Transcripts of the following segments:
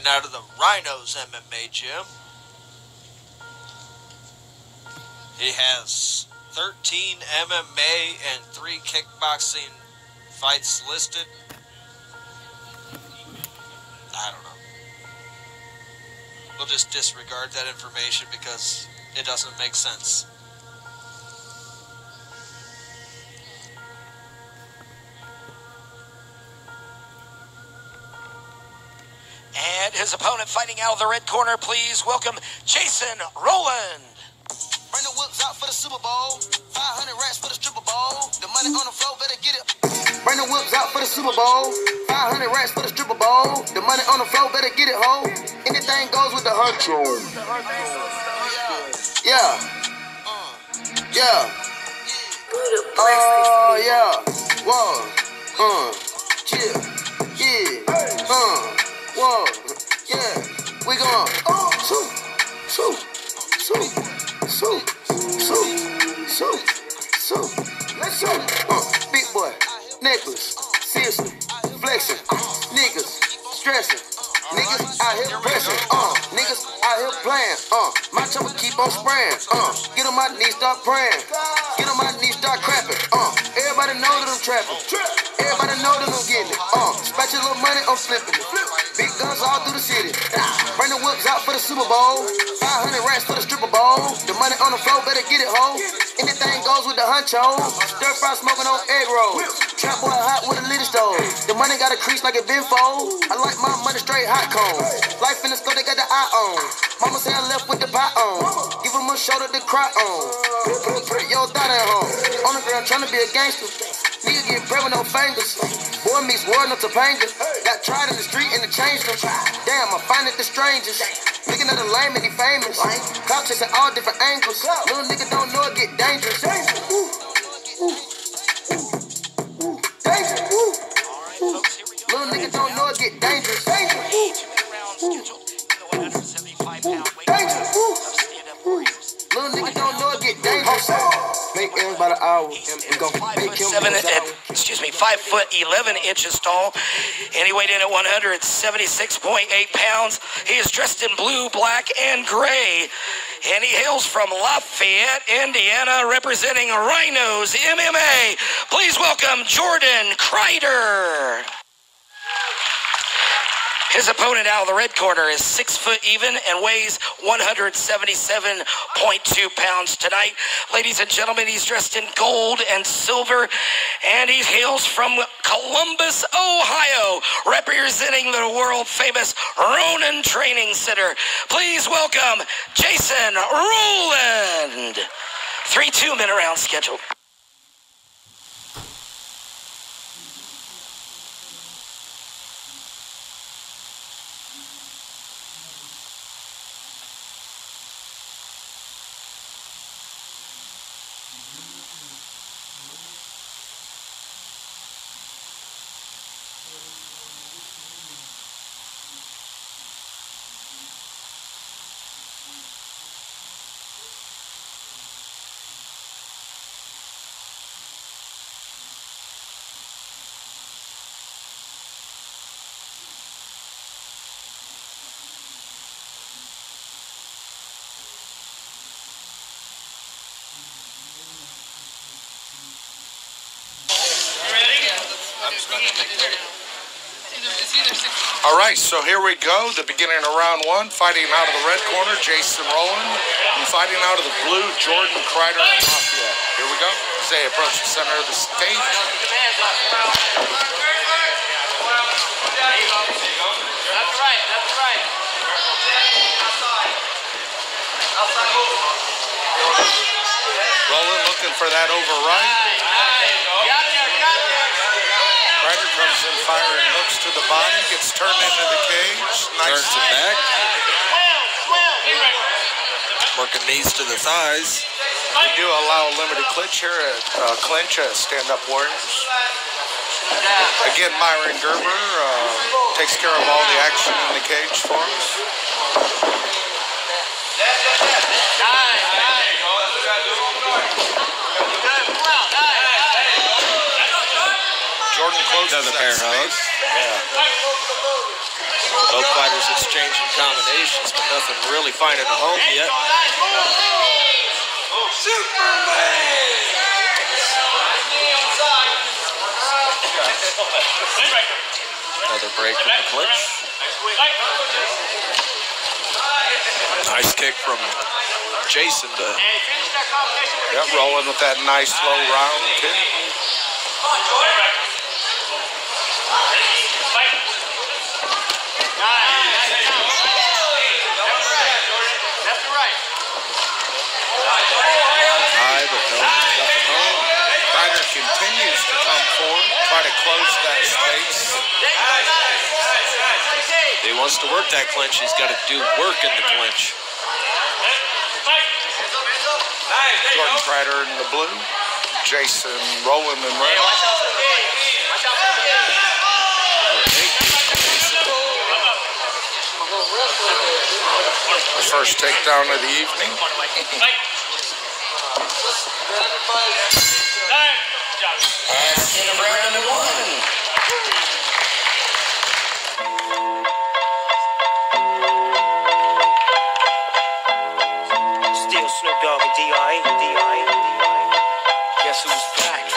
fighting out of the Rhinos MMA gym. He has 13 MMA and 3 kickboxing fights listed. I don't know. We'll just disregard that information because it doesn't make sense. And his opponent fighting out of the red corner, please welcome Jason Rowland. Bring the whips out for the Super Bowl. 500 racks for the stripper bowl. The money on the floor, better get it. Bring the whips out for the Super Bowl. 500 racks for the stripper bowl. The money on the floor, better get it, ho. Anything goes with the huncho. Yeah. Yeah. Oh, yeah. Whoa. Chill. Yeah. Whoa. Yeah. We going. Shoot. Let's go. Big boy, necklace, seriously, flexing, niggas, stressing, niggas out here pressing, niggas out here playing, my chopper keep on spraying, get on my knees, start praying, get on my knees, start crapping, everybody know that I'm trapping, everybody know that I'm getting it, spatch your little money, I'm flipping it, big guns all through the city, bring the whips out for the Super Bowl, 500 racks for the stripper bowl, the money on the floor, better get it, ho. Anything goes with the huncho. Stir fry smoking on egg rolls. Trap boy hot with a little stove. The money got a crease like it been fold. I like my money straight hot cone. Life in the store, they got the eye on. Mama say I left with the pot on. Give him a shoulder to cry on. Put your thought at home. On the ground trying to be a gangster. Nigga get bread with no fingers. Boy meets war, no Topanga. Got tried in the street and it changed them. Damn, I find it the strangest. Looking at the lame and he famous. Clout chasing all different angles. Little nigga don't know it get dangerous. Dangerous. Little nigga don't know it get dangerous. Dangerous. Little nigga don't know it get dangerous. Make M's by the hour. We gon' make him 5 foot 11 inches tall, and he weighed in at 176.8 pounds. He is dressed in blue, black, and gray, and he hails from Lafayette, Indiana, representing Rhinos MMA. Please welcome Jordan Kreider. His opponent out of the red corner is 6 foot even and weighs 177.2 pounds tonight. Ladies and gentlemen, he's dressed in gold and silver, and he hails from Columbus, Ohio, representing the world-famous Ronin Training Center. Please welcome Jason Rowland. 3 2-minute round scheduled. All right, so here we go. The beginning of round one. Fighting out of the red corner, Jason Rowland. And fighting out of the blue, Jordan Kreider and Lafayette. Here we go. As they approach the center of the stage. That's right. Rowland looking for that override. Kreider comes in firing hooks to the body, gets turned into the cage. Nice. Turns it back. Working knees to the thighs. We do allow a limited clinch here at Stand Up Warriors. Again, Myron Gerber takes care of all the action in the cage for us. Jordan closes Another that bear space. hug. Yeah. Both fighters exchanging combinations, but nothing really finding a home yet. Another break in the clinch. Nice kick from Jason to Rolling with that nice low round kick. high, but no, nothing home. Ryder continues to come forward, try to close that space. If he wants to work that clinch, he's got to do work in the clinch. Jordan Kreider in the blue, Jason Rowland in red. The first takedown of the evening. That's in round one. Still Snoop Dogg and D.I. Guess who's back?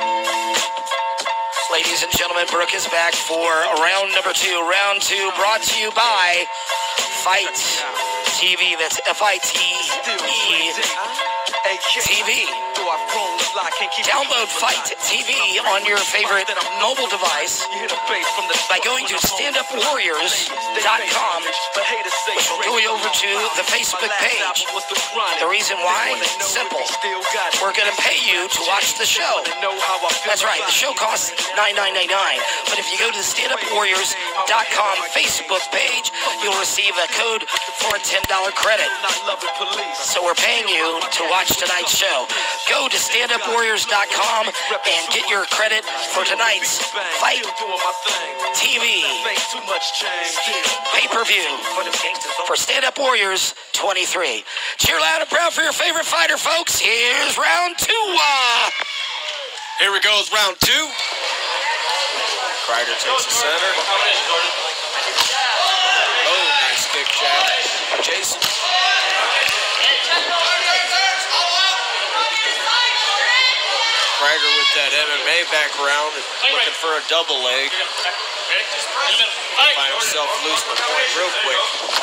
Ladies and gentlemen, Brooke is back for round number two. Round two brought to you by Fight TV. That's F-I-T-E TV. Download Fight TV on your favorite mobile device by going to standupwarriors.com, which will go you over to the Facebook page. The reason why? Simple. We're going to pay you to watch the show. That's right. The show costs $9.99. But if you go to the standupwarriors.com Facebook page, you'll receive a code for a $10 credit. So we're paying you to watch tonight's show. Go to standupwarriors.com and get your credit for tonight's Fight TV pay-per-view for Stand Up Warriors 23. Cheer loud and proud for your favorite fighter, folks. Here's round two. Here we go, it's round two. Kreider takes the center. Oh, nice kick, jab. Jason. Kreider with that MMA background, looking for a double leg. Find himself losing the point real quick.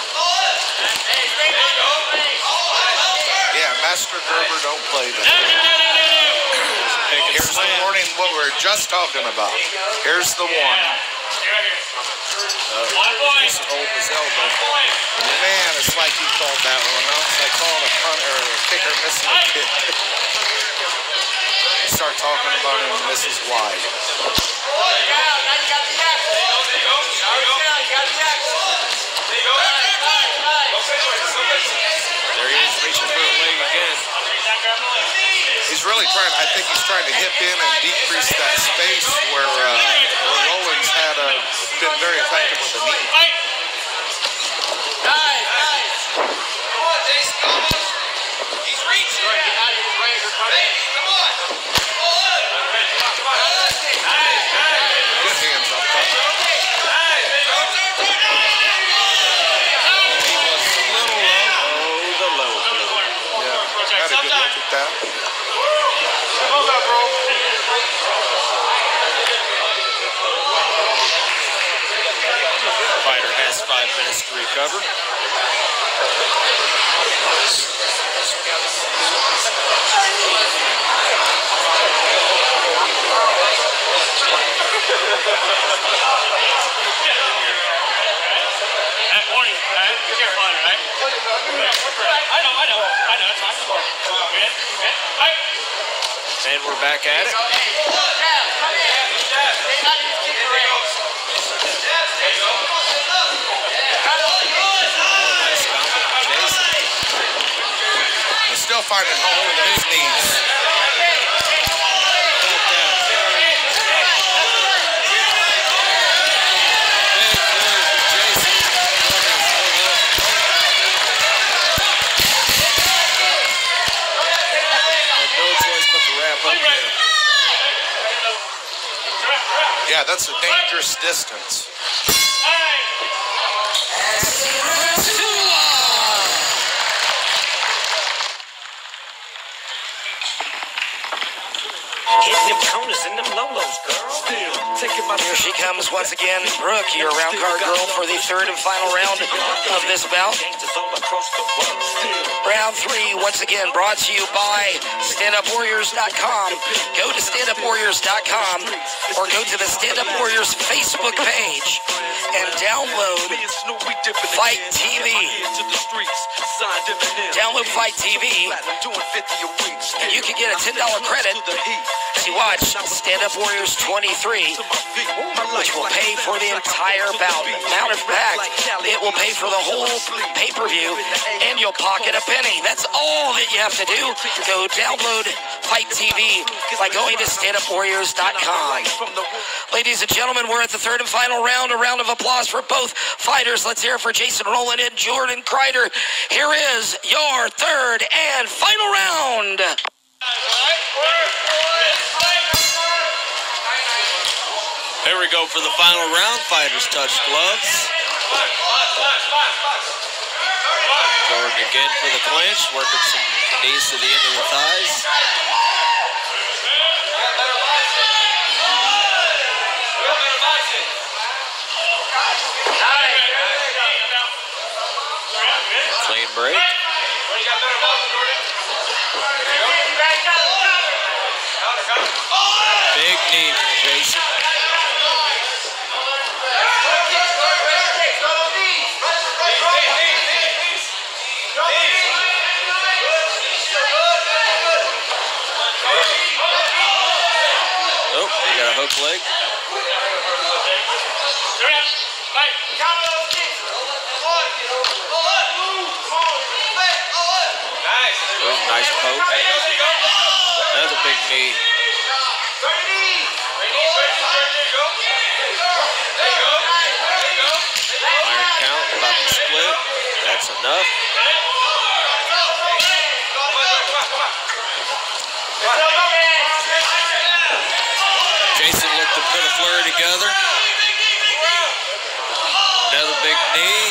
Yeah, Master Gerber don't play that. Here's the warning, what we were just talking about. Here's the warning. Jason holding his elbow. Man, it's like he called that one. Huh? It's like calling a punter or a kicker missing a kick. You start talking about him and this is why. There he is, reaching for a leg again. He's really trying, I think he's trying to hip in and decrease that space where Rollins had been very effective with the knee. He's reaching. Good hands up. He was a little low. Oh, the low blow. Yeah, had a good look at that. Fighter has 5 minutes to recover. Warning, be careful on it, right? I know. That's fine. And we're back at it. Nice combo from Jason. He's still finding home with those knees. Yeah, that's a dangerous distance. Hitting them corners and them lolos, girl. Still taking my. Here she comes once again, Brooke, your round card girl for the third and final round of this bout. Round 3, once again, brought to you by StandUpWarriors.com. Go to StandUpWarriors.com or go to the Stand Up Warriors Facebook page and download Fight TV. Download Fight TV, and you can get a $10 credit to watch Stand Up Warriors 23, which will pay for the entire bout. Matter of fact, it will pay for the whole pay-per-view, and you'll pocket a penny. That's all that you have to do. Go download Fight TV by going to StandUpWarriors.com. Ladies and gentlemen, we're at the third and final round. A round of applause for both fighters. Let's hear it for Jason Rowland and Jordan Kreider. Here is your third and final round. Here we go for the final round. Fighters touch gloves. Jordan again for the clinch, working some knees to the end of the thighs. Clean break. Big knee from Jason. Oh, you got a hook leg. Nice poke. Another big knee. Iron count, about to split. That's enough. Jason looked to put a flurry together. Another big knee.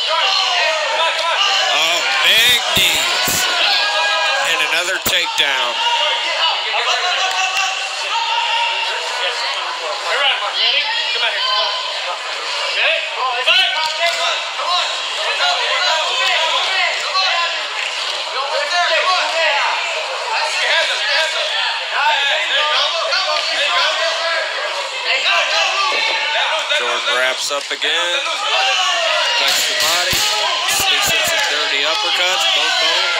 Oh, big knees. And another takedown. Jordan wraps up again. Flex the body. Sneaks in some dirty uppercuts. Both bone.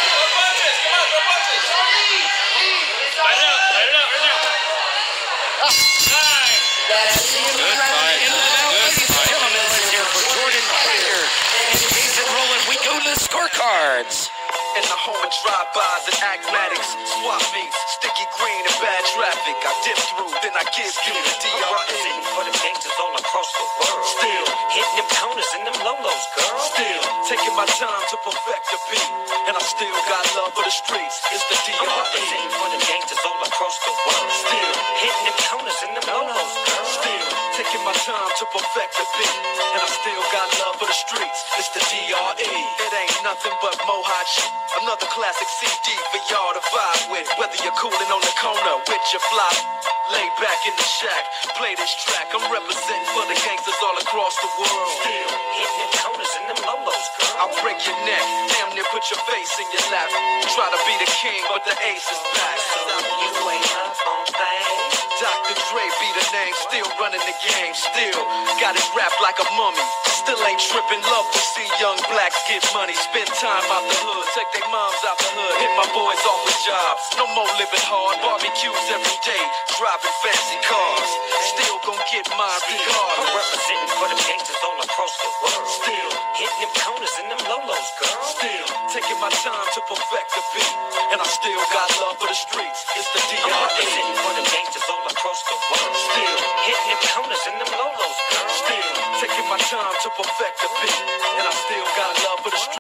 Good fight. Good fight. Gentlemen, let's hear it for Jordan Kreider and Jason Rowland. We go to the scorecards. In the home of drive-bys and acmatics, swap meets, sticky green and bad traffic. I dip through, then I give you the DRE. Representing for the gangsters all across the world. Still hitting them corners and them lolos, girl. Still taking my time to perfect the beat, and I still got love for the streets. It's the DRE. Representing for the gangsters all across the world. Still hitting them corners and them lolos, girl. Still taking my time to perfect the beat, and I still got love for the streets. It's the DRE. It ain't nothing but mohawk shit. Another classic CD for y'all to vibe with. Whether you're cooling on the corner with your fly, lay back in the shack, play this track. I'm representing for the gangsters all across the world. Still hitting them corners and them lolos, girl. I'll break your neck, damn near put your face in your lap. Try to be the king, but the ace is back. So you ain't up on things. Dr. Dre be the name, still running the game, still got it wrapped like a mummy. Still ain't tripping, love to see young blacks get money. Spend time out the hood, take their moms out the hood. Hit my boys off with jobs, no more living hard. Barbecues every day, driving fancy cars. Still gon' get mine I'm regardless. representing for the gangsters all across the world. Still hitting them corners and them lolos, girl. Still taking my time to perfect the beat, and I still got love for the streets. It's the I'm DRE. representing for the gangsters all across the world. Still hitting them corners and them lolos, girl. Still taking my time to perfect the beat, and I still got love